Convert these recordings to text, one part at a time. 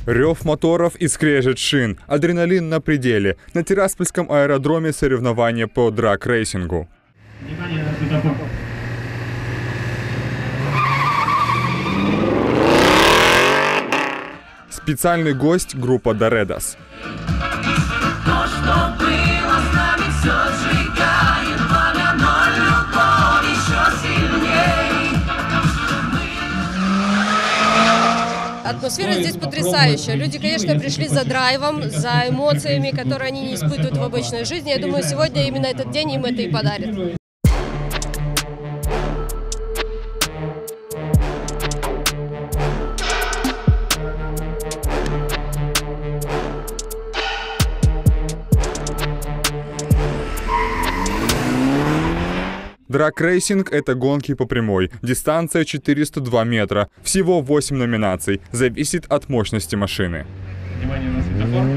Рев моторов и скрежет шин. Адреналин на пределе. На Тираспольском аэродроме соревнования по драг-рейсингу. Специальный гость – группа Доредос. Атмосфера здесь потрясающая. Люди, конечно, пришли за драйвом, за эмоциями, которые они не испытывают в обычной жизни. Я думаю, сегодня именно этот день им это и подарит. Драг-рейсинг – это гонки по прямой. Дистанция 402 метра. Всего 8 номинаций. Зависит от мощности машины. Внимание на светофор.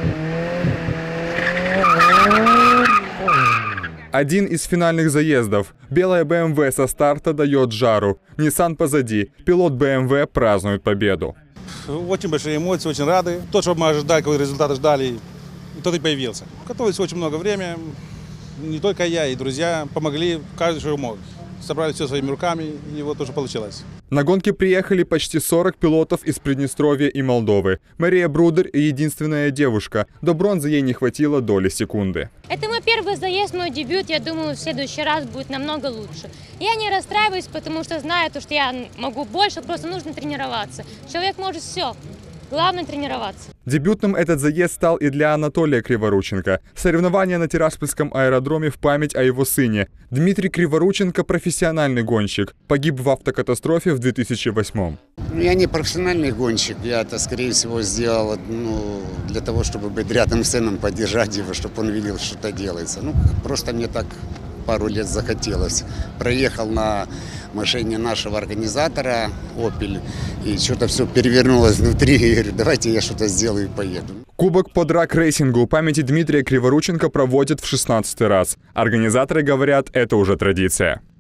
Один из финальных заездов. Белая BMW со старта дает жару. Nissan позади. Пилот BMW празднует победу. Очень большие эмоции, очень рады. То, что мы ожидали, какой результат ждали, тот и появился. Готовились очень много времени. Не только я, и друзья помогли, каждый, что мог. Собрали все своими руками, и вот уже получилось. На гонки приехали почти 40 пилотов из Приднестровья и Молдовы. Мария Брудер – единственная девушка. До бронзы ей не хватило доли секунды. Это мой первый заезд, мой дебют. Я думаю, в следующий раз будет намного лучше. Я не расстраиваюсь, потому что знаю, что я могу больше, просто нужно тренироваться. Человек может все. Главное тренироваться. Дебютным этот заезд стал и для Анатолия Криворученко. Соревнования на Тираспольском аэродроме в память о его сыне. Дмитрий Криворученко – профессиональный гонщик. Погиб в автокатастрофе в 2008-м. Я не профессиональный гонщик. Я это, скорее всего, сделал для того, чтобы быть рядом с сыном, поддержать его, чтобы он видел, что-то делается. Просто мне так пару лет захотелось. Проехал на машине нашего организатора «Опель», и что-то все перевернулось внутри, и говорю, давайте я что-то сделаю и поеду. Кубок по драг-рейсингу памяти Дмитрия Криворученко проводят в 16-й раз. Организаторы говорят, это уже традиция.